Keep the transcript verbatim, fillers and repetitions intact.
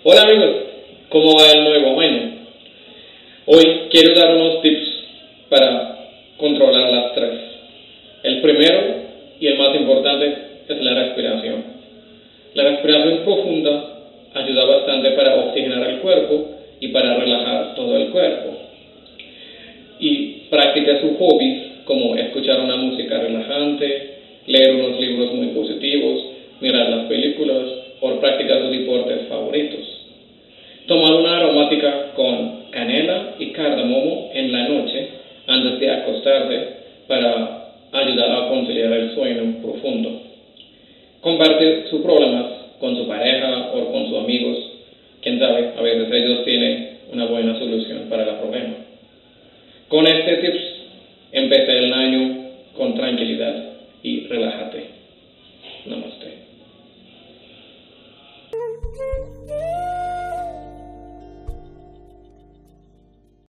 Hola amigos, ¿cómo va el nuevo año? Hoy quiero dar unos tips para controlar el estrés. El primero y el más importante es la respiración. La respiración profunda ayuda bastante para oxigenar el cuerpo y para relajar todo el cuerpo. Y practica sus hobbies como escuchar una música relajante, leer unos libros muy positivos, mirar las películas o practicar sus deportes favoritos. Tomar una aromática con canela y cardamomo en la noche antes de acostarse para ayudar a conciliar el sueño profundo. Compartir sus problemas con su pareja o con sus amigos. Quién sabe, a veces ellos tienen una buena solución para el problema. Con este tips, empecé el año con tranquilidad y relájate.